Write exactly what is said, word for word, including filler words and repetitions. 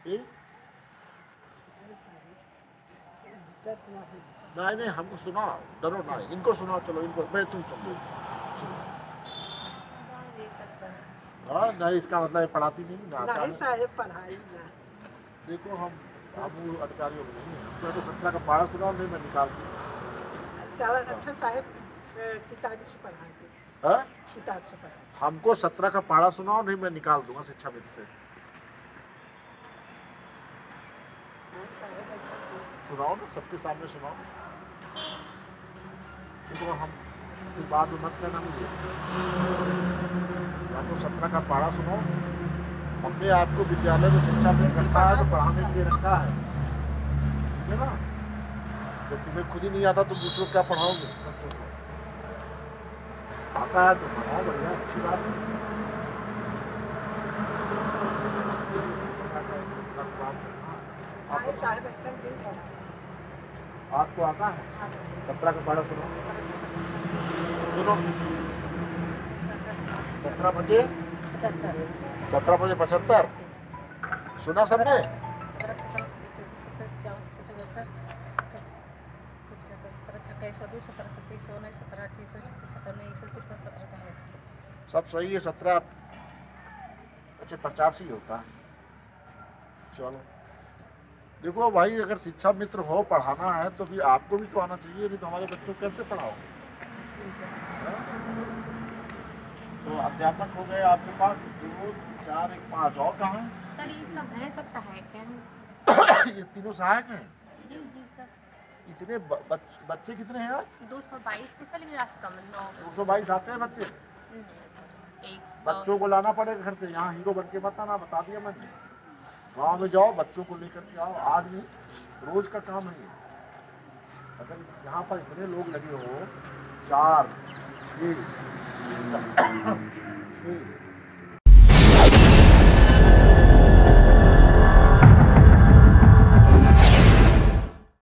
कि नहीं नहीं हमको सुनाओ, डरो ना, इनको सुनाओ, चलो इनको, मैं तुम सुन लो। हाँ नहीं, इसका मतलब है पढ़ाती नहीं ना। नहीं साहब पढ़ाई ना। देखो हम हम अधिकारियों को नहीं है, हमको तो सत्रह का पारा सुनाओ, नहीं मैं निकाल दूँ। चलो अच्छा साहब किताब से पढ़ाते। हाँ किताब से पढ़ा। हमको सत्रह का पारा सुनाओ, नहीं मैं निकाल दूंगा शिक्षा मित्र से। सुनाओ ना, सबके सामने सुनाओ। तो हम फिर बाद में मत कहना मुझे, या तो सत्रह का पारा सुनाओ। हमने आपको विद्यालय में शिक्षा में रखा है तो पढ़ाने के लिए रखा है, ठीक है ना। जब तुम्हें खुद ही नहीं आता तो दूसरों को क्या पढ़ाओगे? आता है तो पढ़ाओ, बढ़िया अच्छी बात है। आपको आता है? सत्रह का पारा सुनो, सुनो। सत्रह बजे सत्रह बजे पचहत्तर सुना सबने? सब सही है। सत्रह अच्छा पचासी होता है। चलो देखो भाई, अगर शिक्षा मित्र हो, पढ़ाना है तो भी आपको भी तो आना चाहिए, नहीं तो हमारे बच्चों को कैसे पढ़ाओगे? तो अध्यापक हो गए आपके पास दो चार एक पाँच, और कहाँ हैं? सर ये सब हैं, सब सहायक हैं। ये तीनों सहायक हैं? जी जी सर। इतने बच, बच्चे कितने हैं आज? दो सौ बाईस सर, लेकिन आज कम नौ। दो सौ बाईस आते हैं बच्चे? एक बच्चों को लाना पड़ेगा घर से, यहाँ हीरो बन के मत आना, बता दिया मैंने। गाँव में जाओ, बच्चों को लेकर के आओ। आज नहीं, रोज का काम है। अगर यहाँ पर इतने लोग लगे हो, चार छः